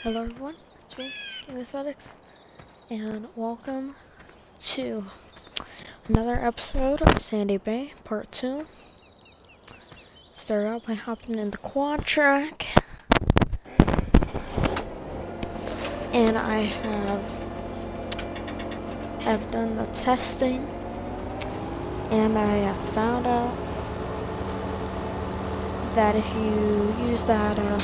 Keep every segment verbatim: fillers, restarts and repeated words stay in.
Hello everyone, it's me, King Aesthetics, and welcome to another episode of Sandy Bay, part two. Started out by hopping in the quad track, and I have have done the testing, and I have found out that if you use that uh,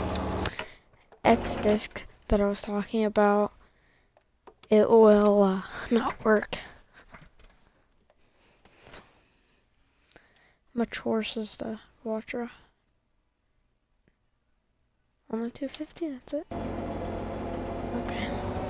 X disc that I was talking about, it will uh, not work. How much horse is the Quattro? Only two fifty, that's it? Okay.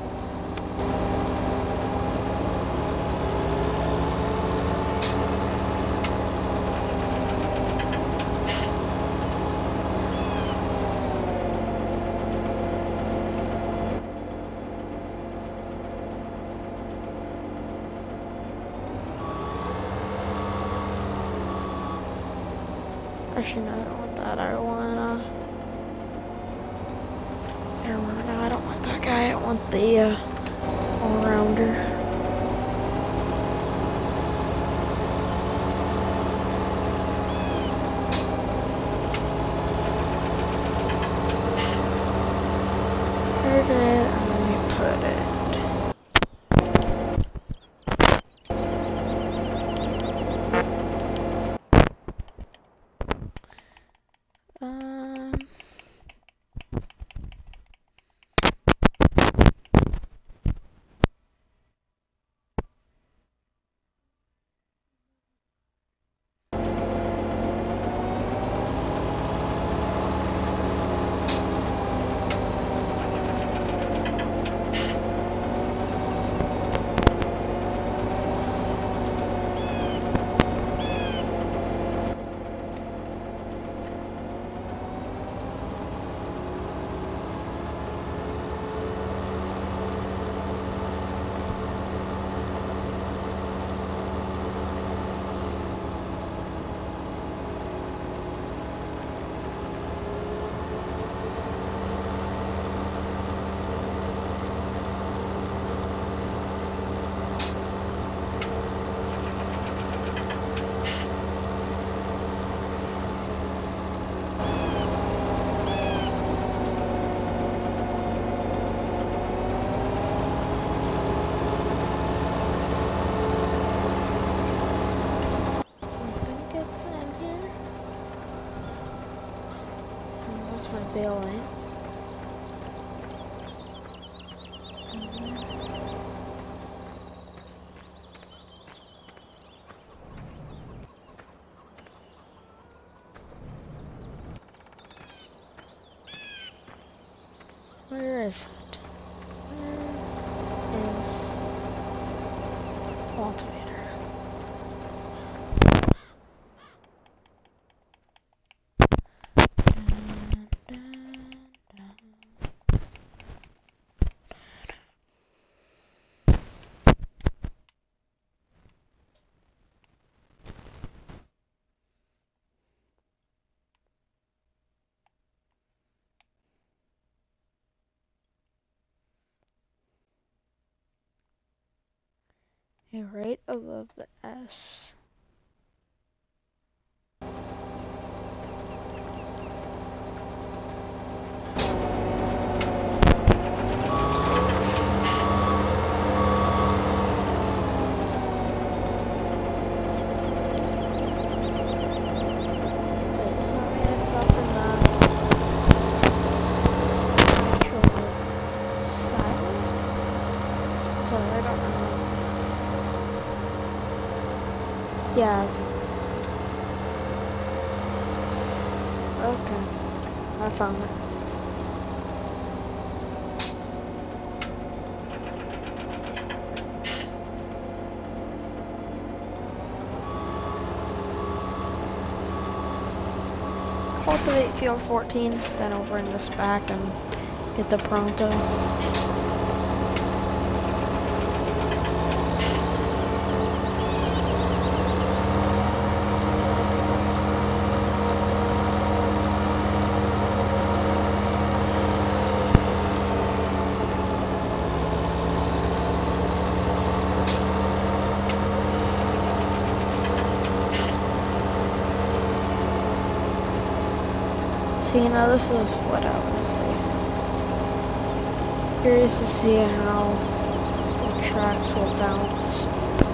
Actually, no, I don't want that. I want, uh... Error. No, I don't want that guy. I want the, uh, all-rounder. Where did I put it? Um... My bail lane. Where is it? Where is cultivator? Okay, right above the S. Wait, does that mean it's up in the actual side? Sorry, I don't know. Yeah, it's... Okay. I found it. Cultivate field fourteen, then I'll bring this back and get the Pronto. See, now this is what I want to see. Curious to see how the tracks will bounce.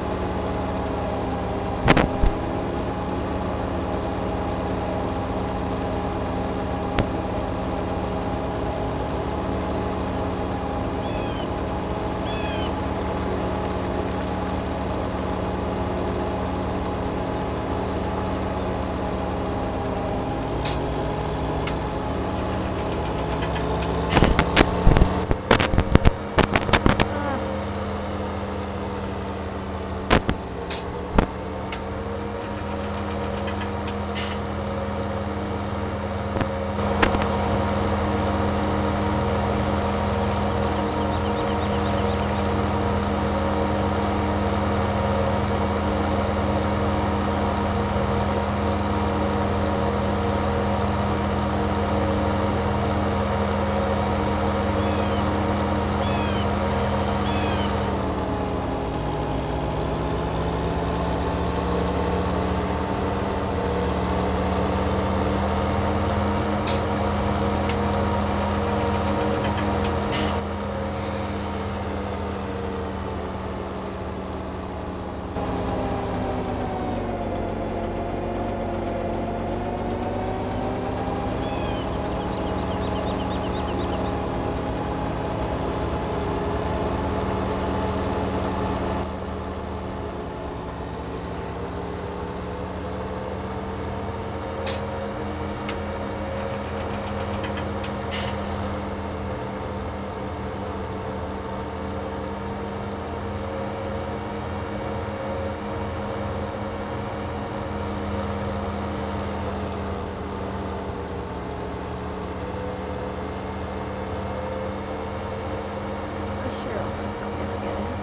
This here looks like I'm gonna get in.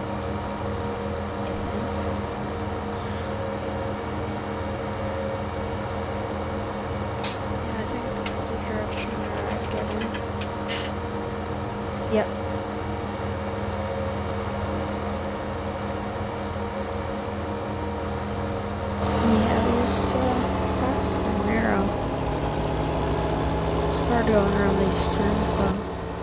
It's fine. Yeah, I think this is the direction where I get in. Yep. And yeah, these uh, paths are narrow. It's hard going around these turns though.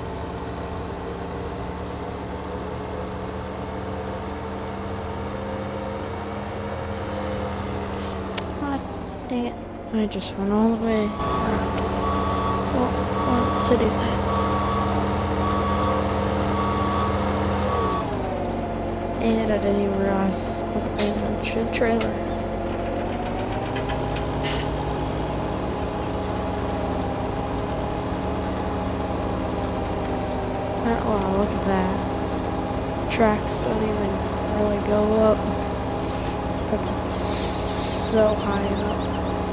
Dang it, I just went all the way around. Well, want to do that. And I didn't even realize I wasn't paying attention to the trailer. Oh, wow, look at that. Tracks don't even really go up. That's it's so high up.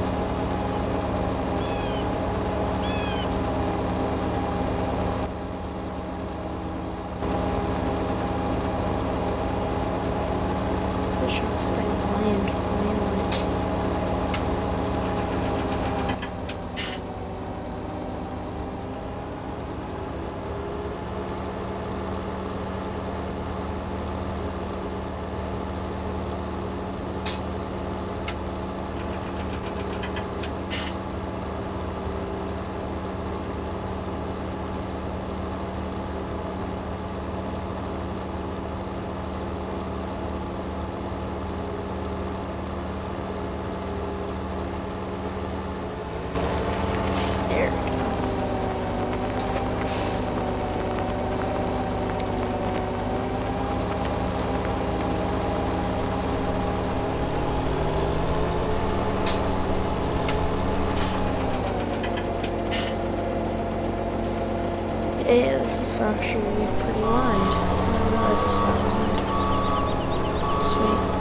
Should stay on land mainly. Yeah, this is actually pretty wide. I didn't realize it was that wide. Sweet.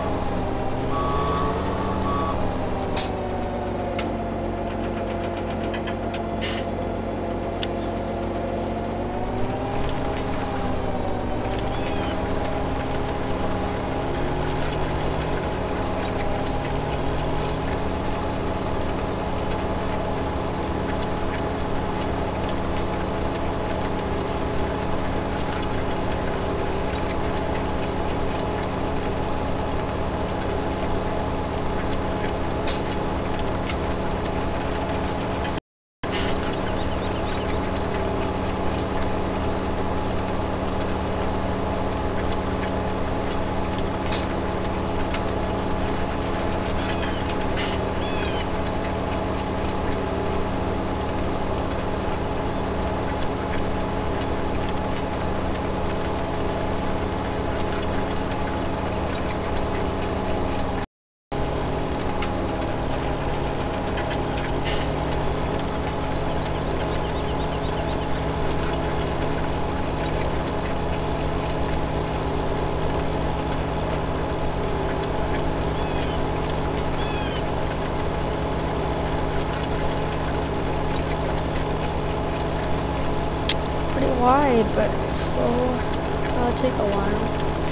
wide, but it's still probably take a while.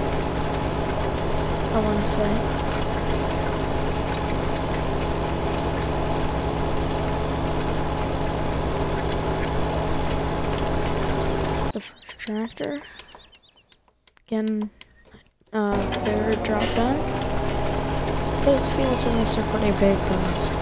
I want to say. The first tractor. Again, uh, bigger drop down. Because the fields in this are pretty big though, so.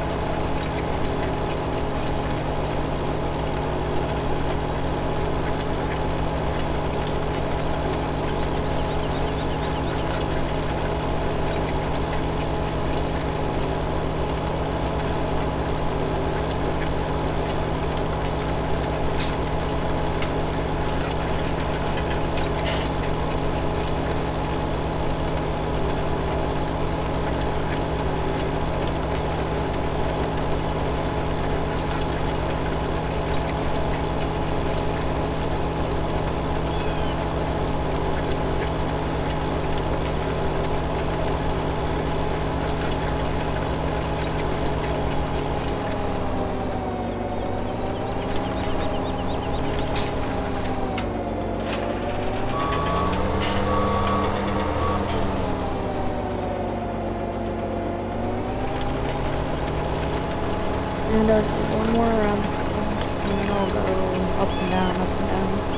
And I'll do one more around the field, and then I'll go up and down, up and down.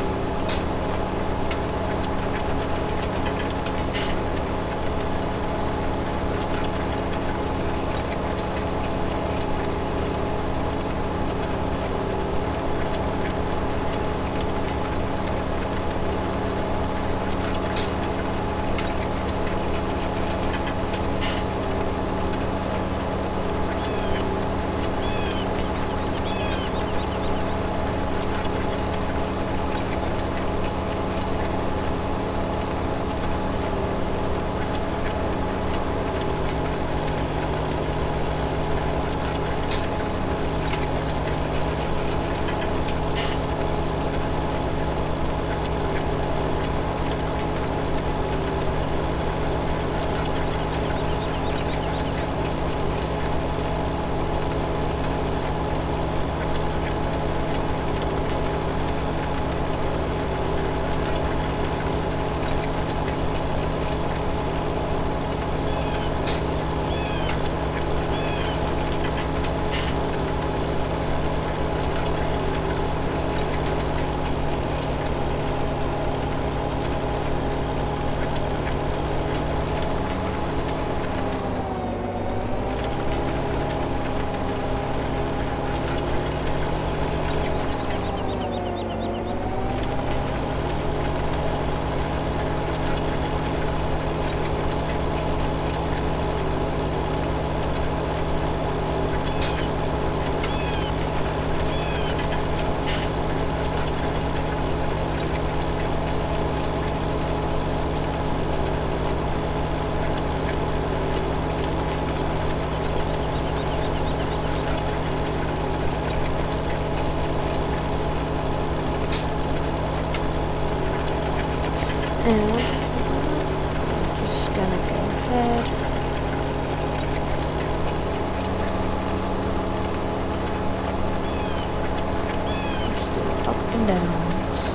And I'm just gonna go ahead. Just do up and downs.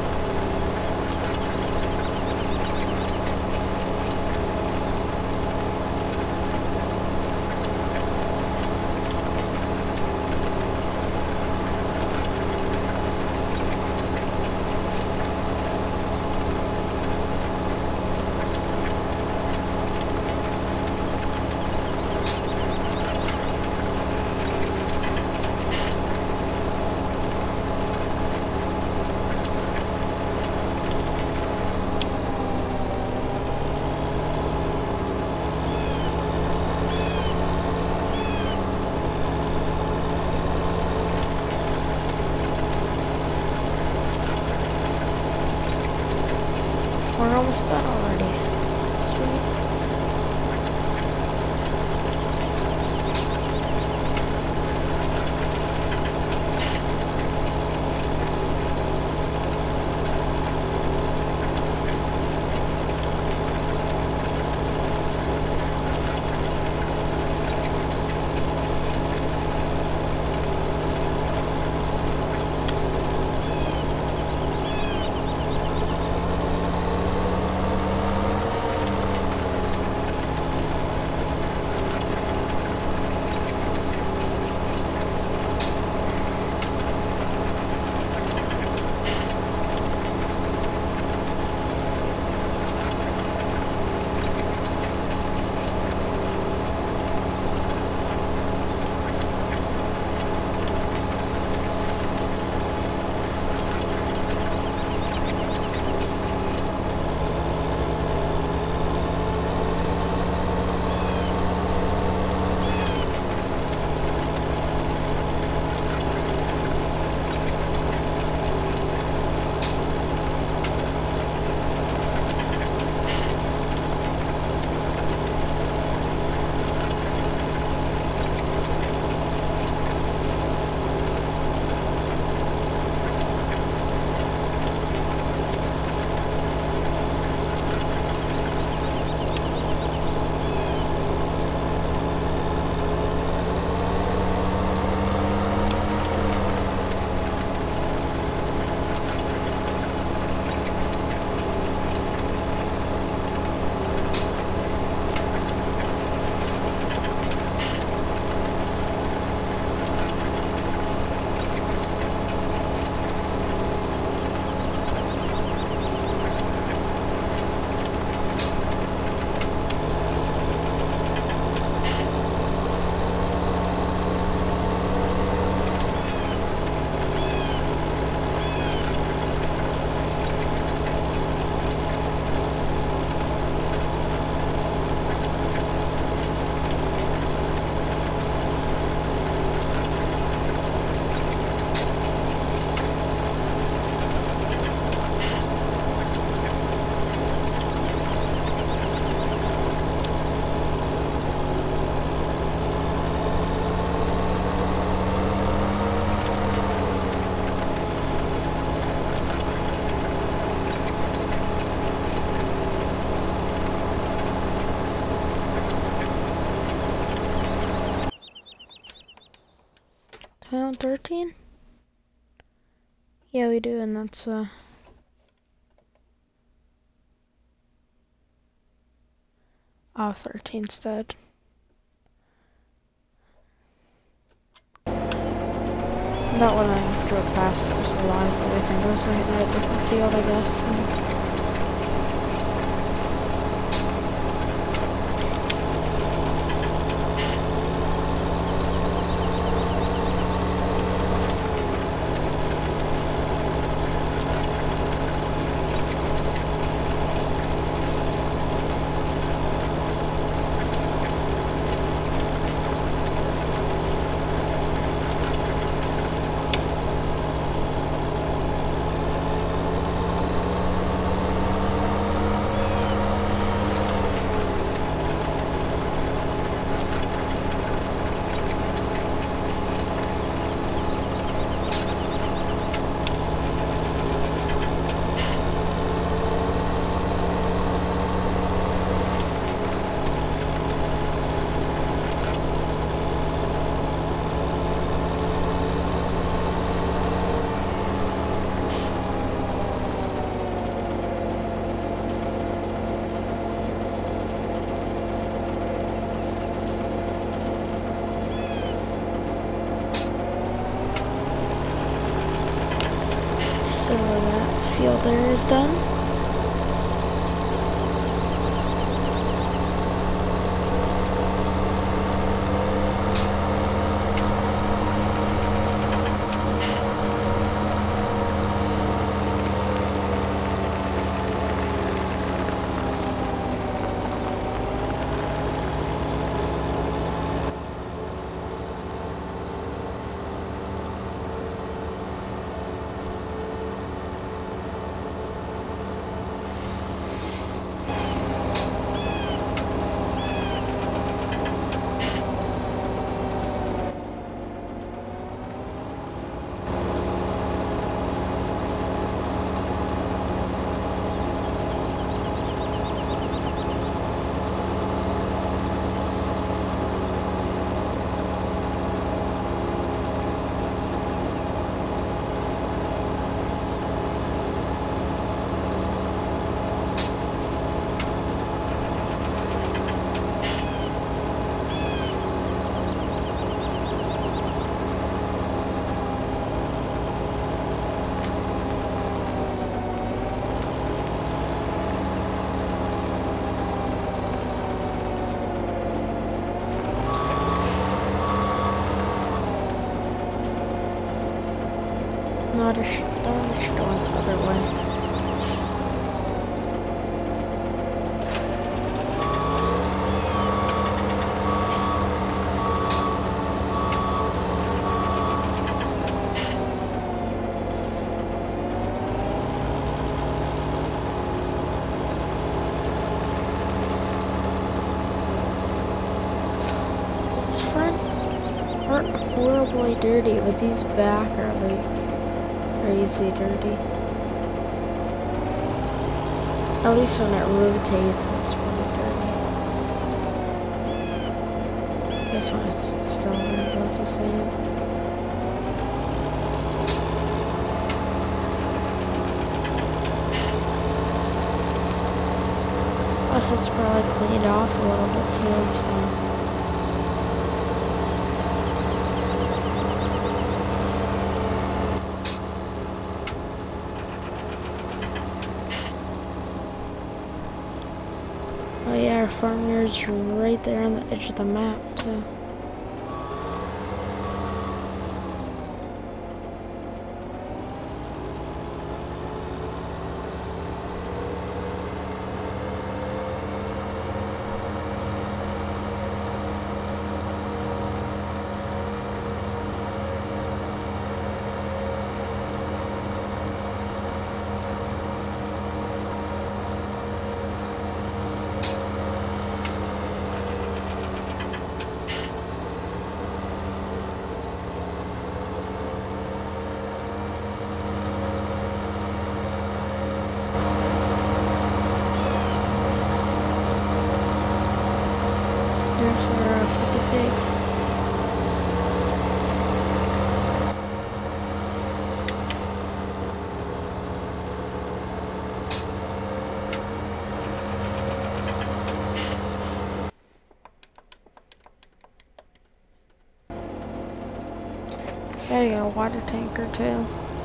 We're almost done already. Sweet. own thirteen? Yeah, we do, and that's, uh... oh, thirteen's dead. That one I drove past, it was alive, but I think it was like in a different field, I guess. And so that field there is done. Not a sh don't should go the other way. This front aren't horribly dirty, but these back are like crazy dirty. At least when it rotates, it's really dirty. I guess when it's still there, about the same. Plus, it's probably cleaned off a little bit too, so. Oh yeah, our farmyard's right there on the edge of the map too. Gotta get a water tanker too.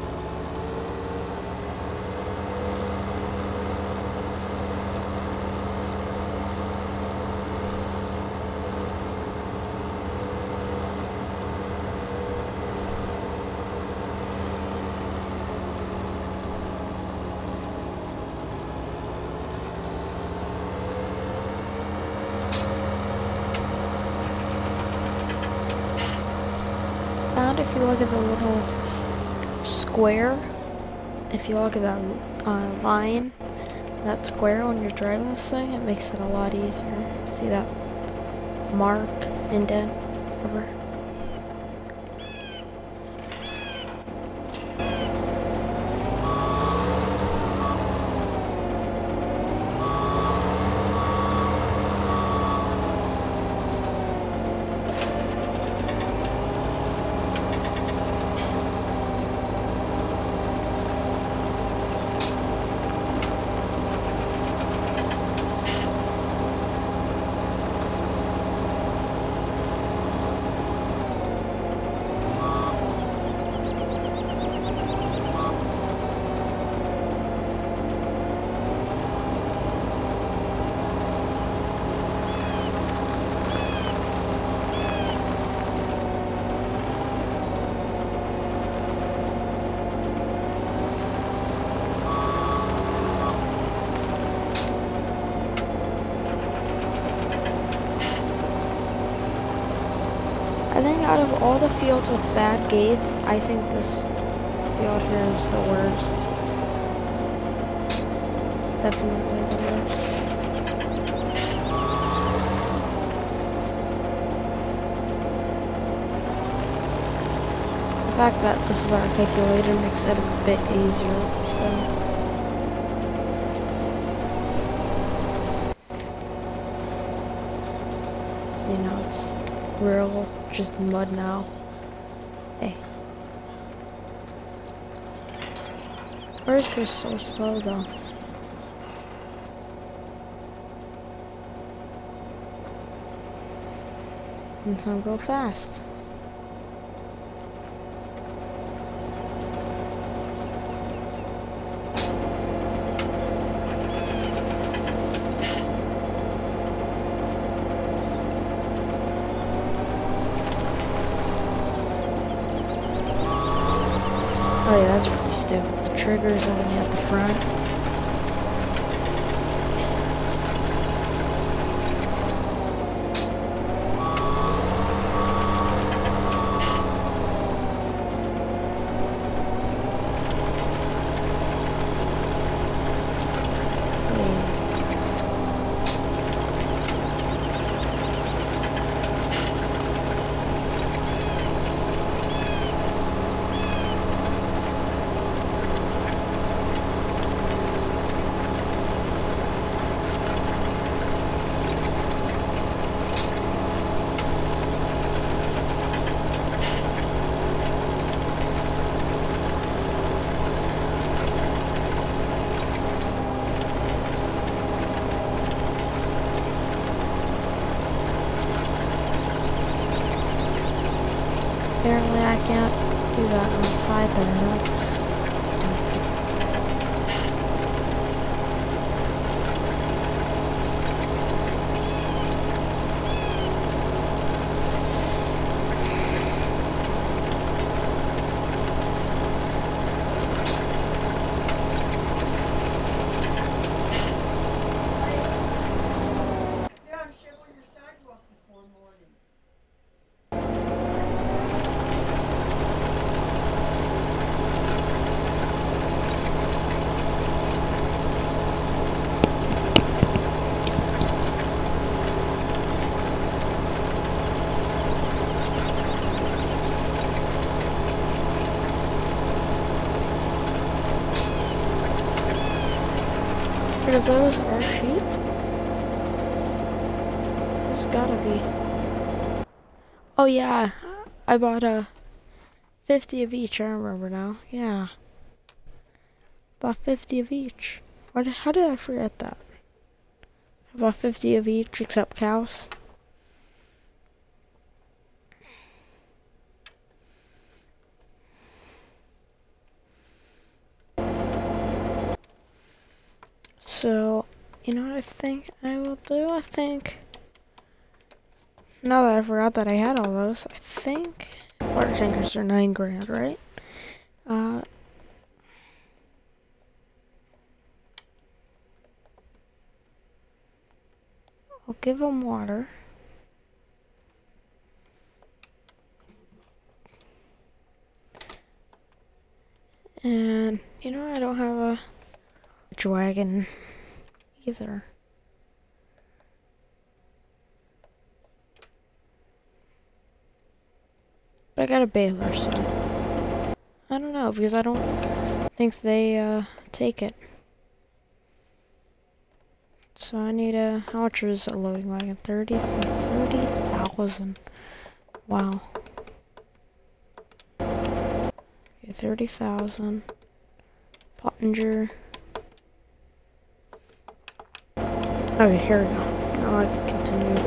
Found if you look at the little square, if you look at that uh, line, that square when you're driving this thing, it makes it a lot easier. See that mark, indent, whatever. I think out of all the fields with bad gates, I think this field here is the worst. Definitely the worst. The fact that this is articulated makes it a bit easier, but still. See, now it's real, just mud now. Hey. Where's this so slow though? And so go fast. Oh yeah, that's pretty stupid. The trigger's only at the front. Apparently I can't do that on the side there, that's stupid. Yeah, I'm shoveling the sidewalk before morning. But if those are sheep, it's gotta be. Oh yeah, I bought a fifty of each, I remember now. Yeah. Bought fifty of each. Why did, how did I forget that? I bought fifty of each except cows. So, you know what I think I will do? I think, now that I forgot that I had all those, I think water tankers are nine grand, right? Uh, I'll give them water. And, you know, I don't have a dragon either. But I got a baler, so I don't know, because I don't think they uh, take it. So I need a, how much is a loading wagon? thirty, thirty thousand. Wow. Okay, thirty thousand. Pottinger. Okay, here we go. Now I can continue.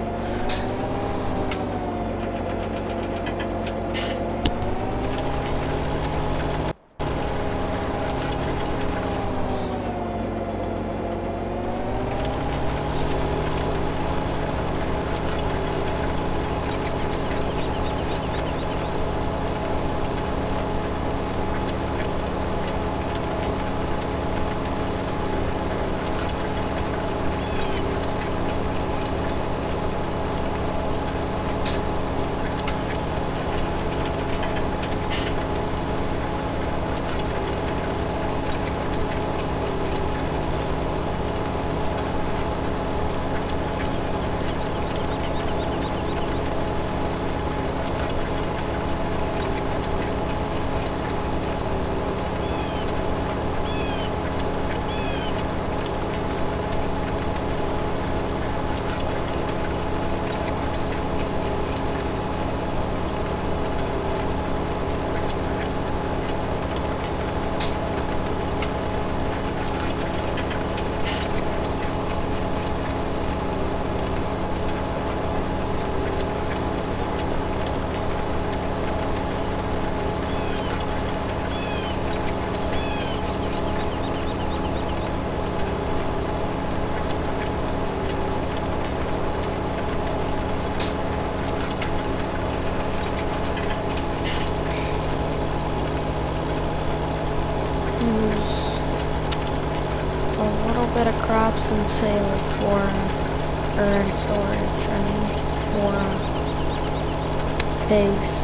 There's a little bit of crops and sale for, or in storage, I mean, for uh, pigs.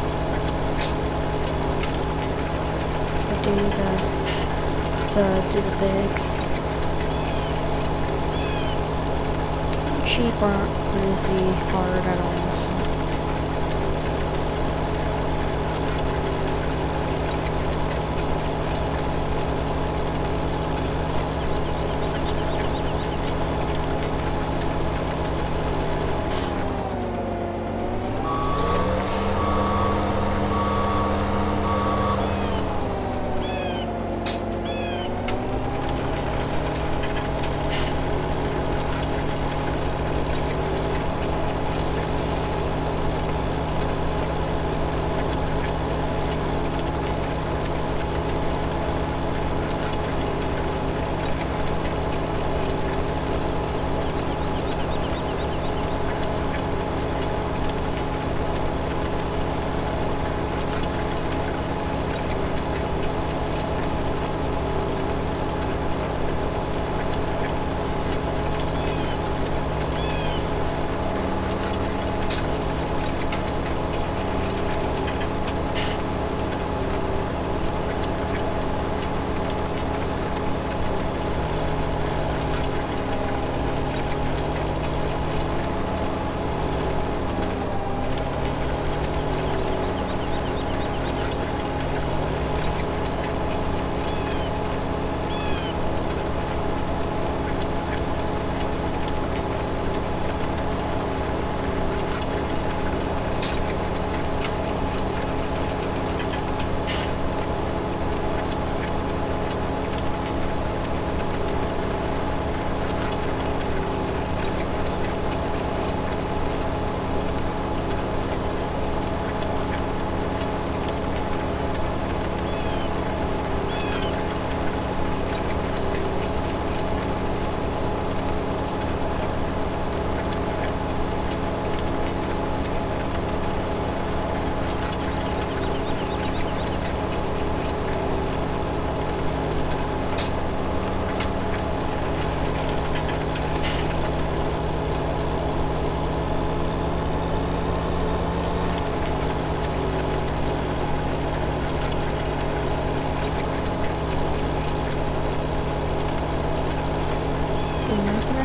I do the, to do the pigs. Sheep aren't crazy hard at all, so.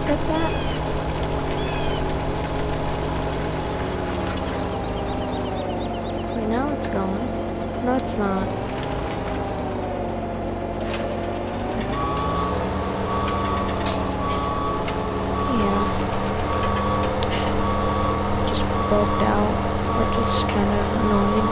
hit that? Wait, now it's going. No, it's not. Yeah. Just bugged out, which is kind of annoying.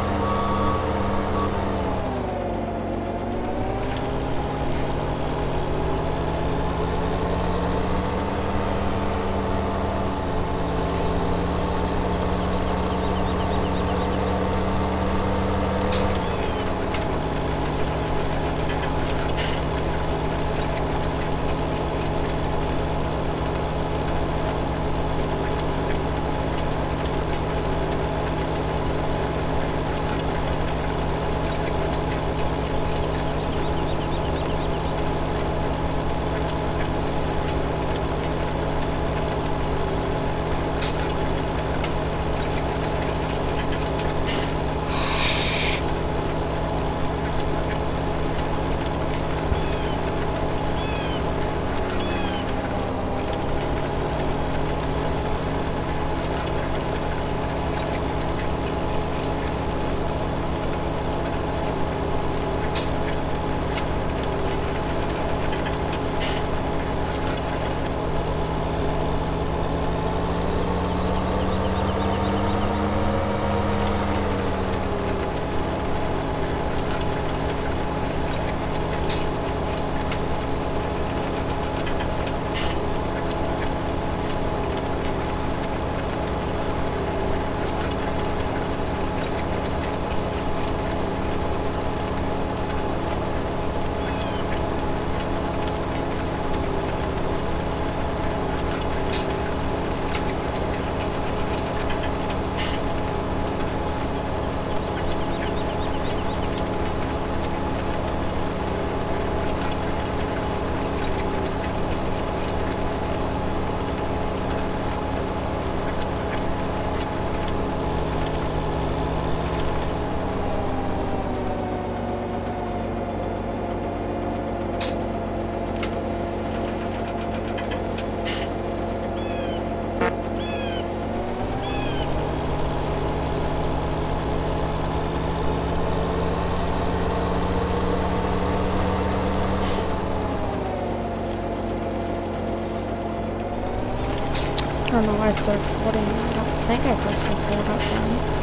I don't know why it's like forty. I don't think I pressed the hold up button.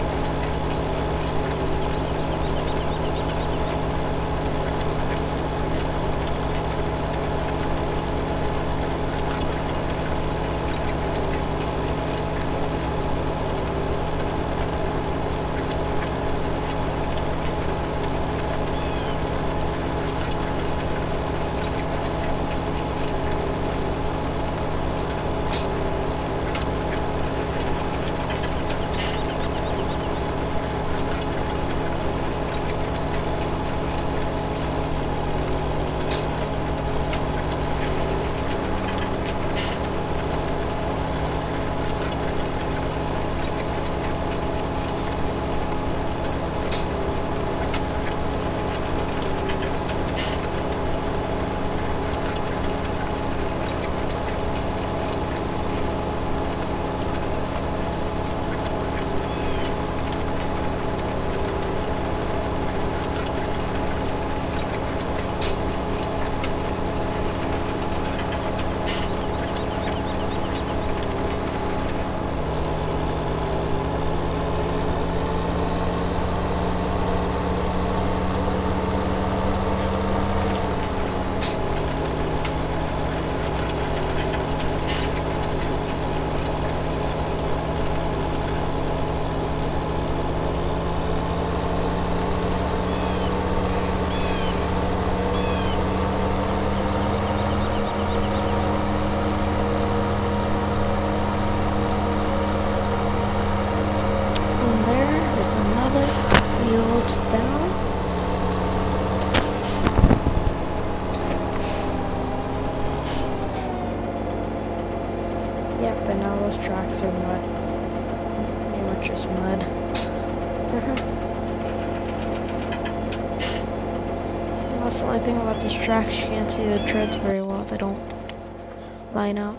Down. Yep, and now those tracks are mud. Pretty much just mud. And that's the only thing about these tracks, you can't see the treads very well. They don't line up.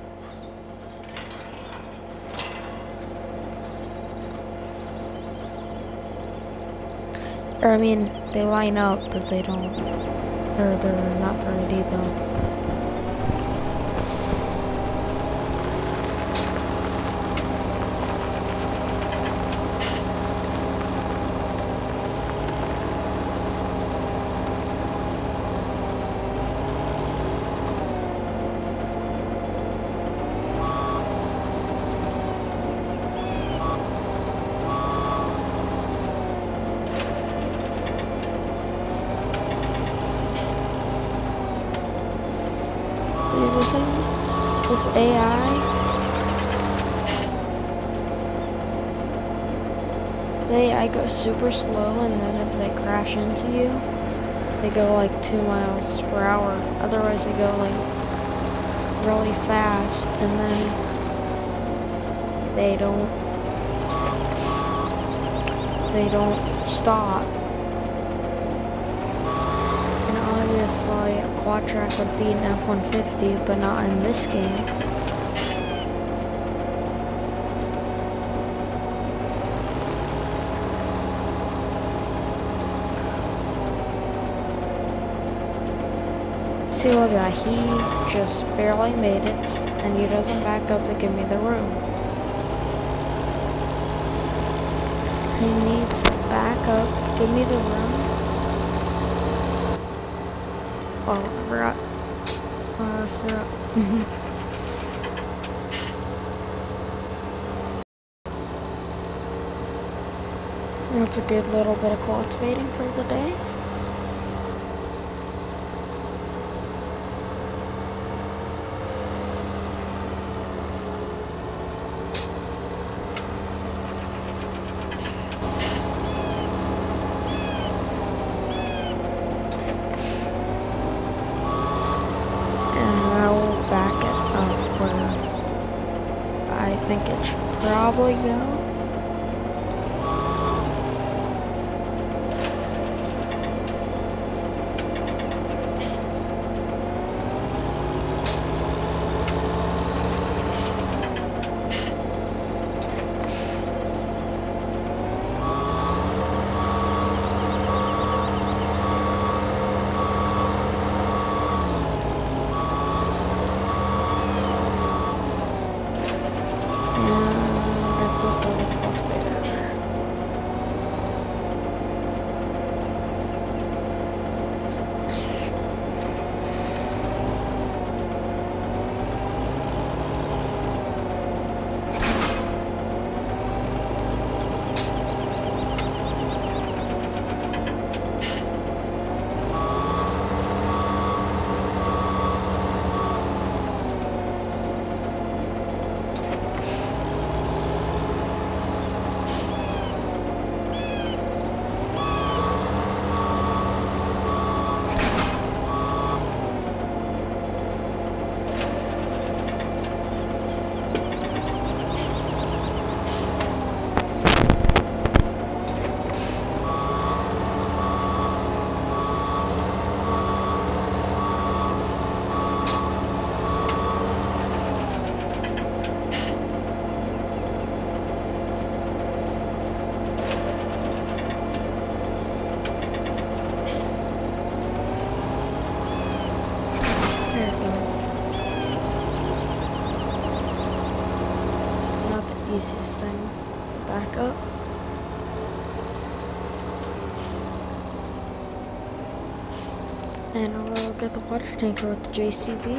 Or I mean, they line up, but they don't. Or they're not ready though. This thing, this A I, this A I goes super slow, and then if they crash into you, they go like two miles per hour. Otherwise, they go like really fast, and then they don't, they don't stop. Obviously, a quad track would be an F one fifty, but not in this game. See, look at that. He just barely made it, and he doesn't back up to give me the room. He needs to back up, give me the room. Oh, I forgot. Uh, yeah. That's a good little bit of cultivating for the day. I think it should probably go. Easiest thing to back up. And I'll get the water tanker with the J C B.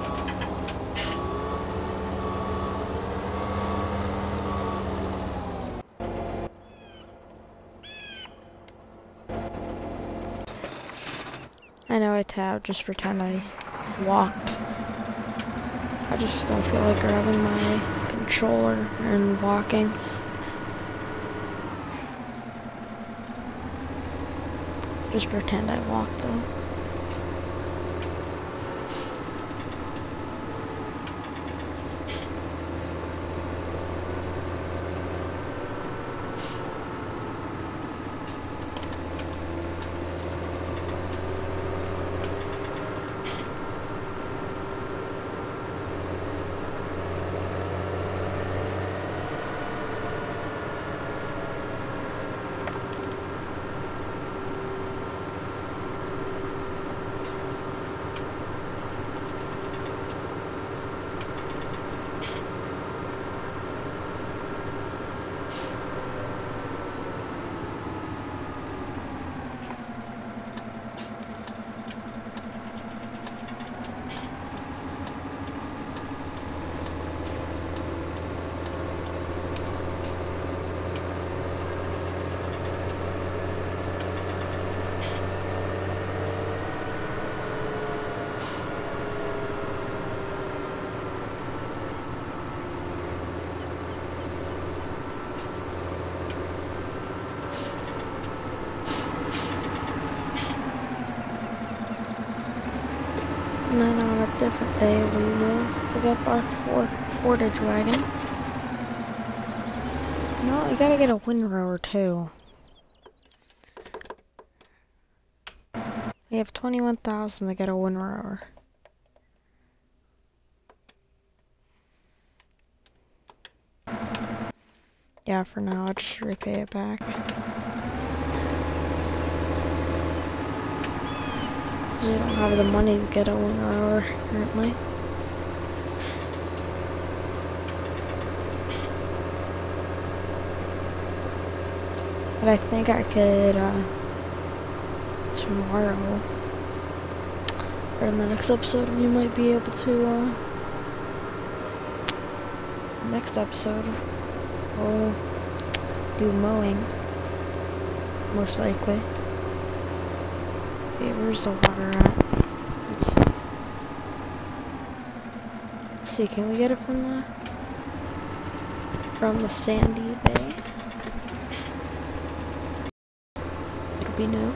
I know I tabbed, just pretend I walked. I just don't feel like grabbing my controller and walking. Just pretend I walked though. And then on a different day, we will pick up our Ford, Fordage wagon. No, you gotta get a windrower too. You have twenty-one thousand to get a windrower. Yeah, for now, I'll just repay it back. You don't have the money to get a windrower currently. But I think I could, uh, tomorrow, or in the next episode, we might be able to, uh, next episode, we'll do mowing, most likely. Okay, where's the water at? Let's see. Let's see, can we get it from the, from the Sandy Bay? It'll be new.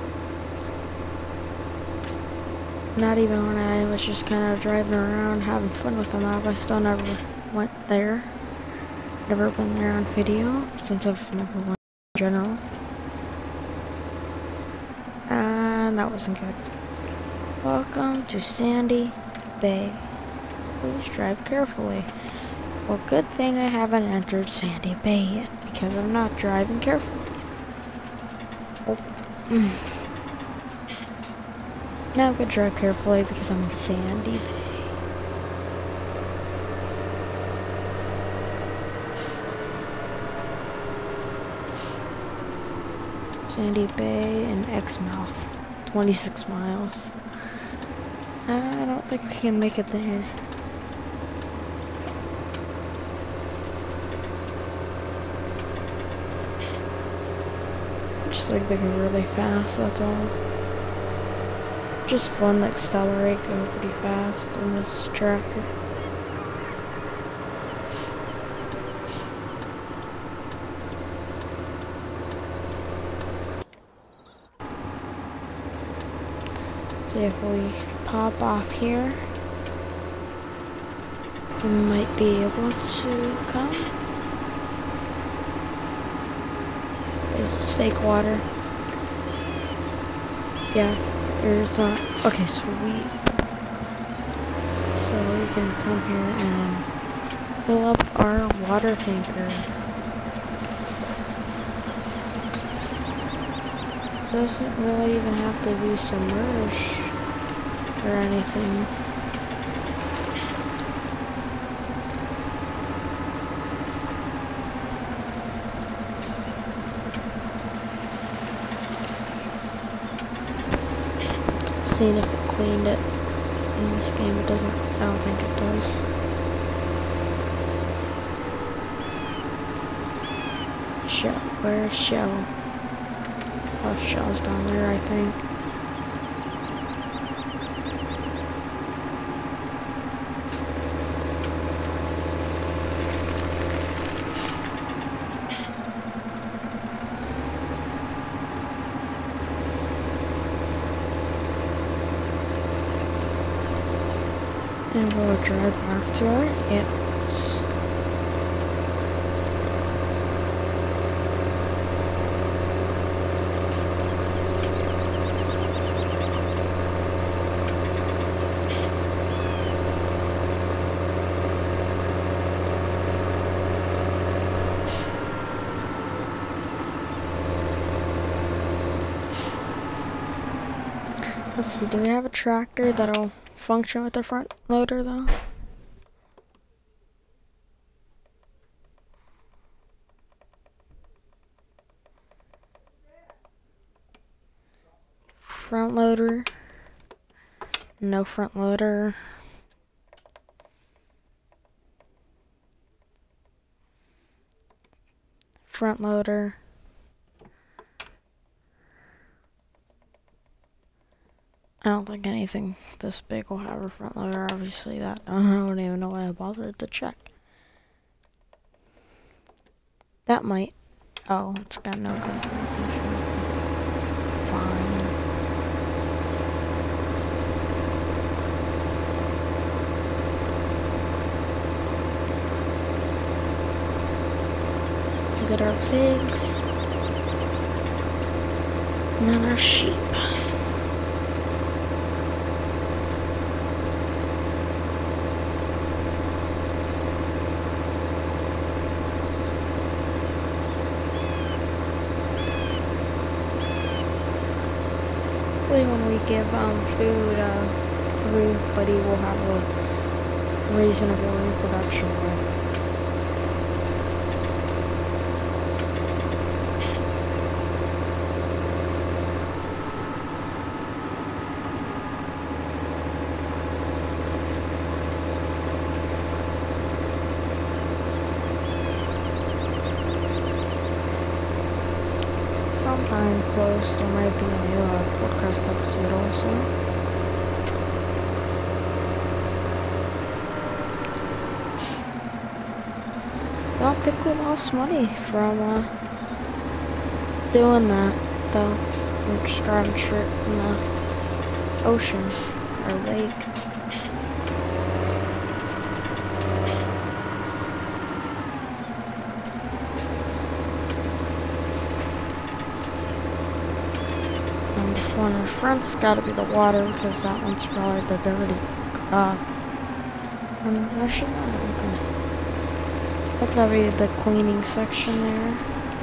Not even when I was just kind of driving around having fun with the map. I still never went there. Never been there on video since I've never went in general. And that wasn't good. Welcome to Sandy Bay. Please drive carefully. Well, good thing I haven't entered Sandy Bay yet because I'm not driving carefully. Oh. Now I'm gonna drive carefully because I'm in Sandy Bay. Sandy Bay and Exmouth, twenty-six miles. I don't think we can make it there. Just like they go really fast, that's all. Just fun to accelerate, go pretty fast in this tractor. So if we pop off here, we might be able to come. This is fake water. Yeah, or it's not. Okay, sweet. So we can come here and fill up our water tanker. Doesn't really even have to be submerged or anything. Seeing if it cleaned it in this game. It doesn't. I don't think it does. Shell. Where's Shell? Oh, Shell's down there, I think. And we'll drive back to our aunt's. Let's see, do we have a tractor that'll function with the front loader though? Front loader. No front loader. Front loader. I don't think anything this big will have a front loader, obviously that, I don't even know why I bothered to check. That might, oh, it's got no customization. Fine. at our pigs. And then our sheep. Hopefully when we give um, food, uh, everybody will have a reasonable reproduction rate. Sometime close, there might be a new uh, podcast episode also. I don't think we lost money from uh, doing that, though. We're just grabbing shit from the ocean or lake. One in front's gotta be the water, because that one's probably the dirty. Uh, um, actually, no, okay. That's gotta be the cleaning section there.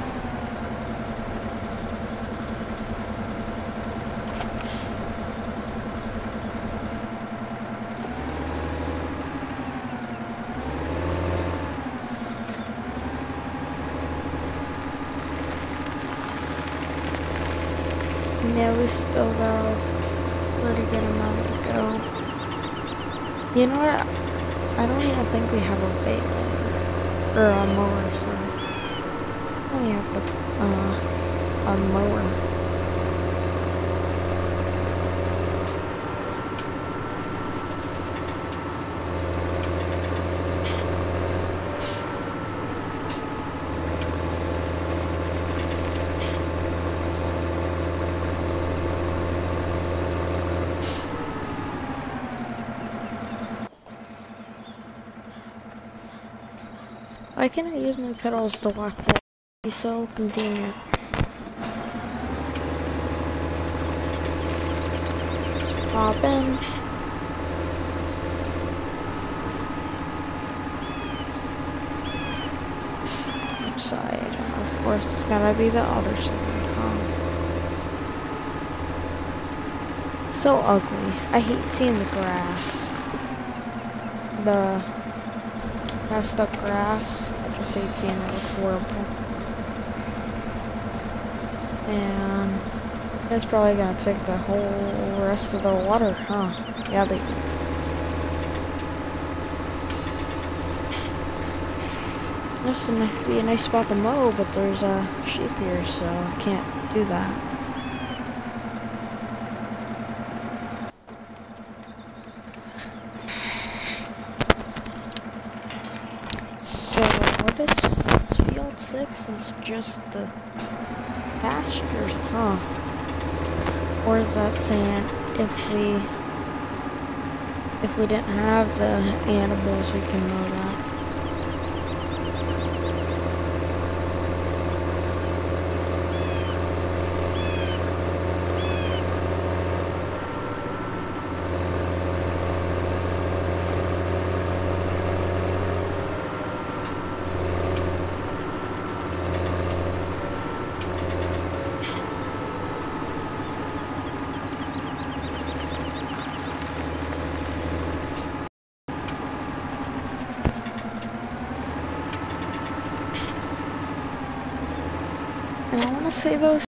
Yeah, we still got a pretty good amount to go. You know what? I don't even think we have a baler. Or a mower, sorry. I don't even have the, uh, a mower. Why can't I use my pedals to walk forward? It's so convenient. Just pop in. Which side? Of course, it's gotta be the other side, huh? So ugly. I hate seeing the grass. The messed up grass. I just hate seeing it. It looks horrible. And it's probably gonna take the whole rest of the water, huh? Yeah, they. This might be a nice spot to mow, but there's a sheep here, so I can't do that. So, what is field six is just the pastures, huh? Or is that saying if we if we didn't have the animals, we can mow that? And I want to say those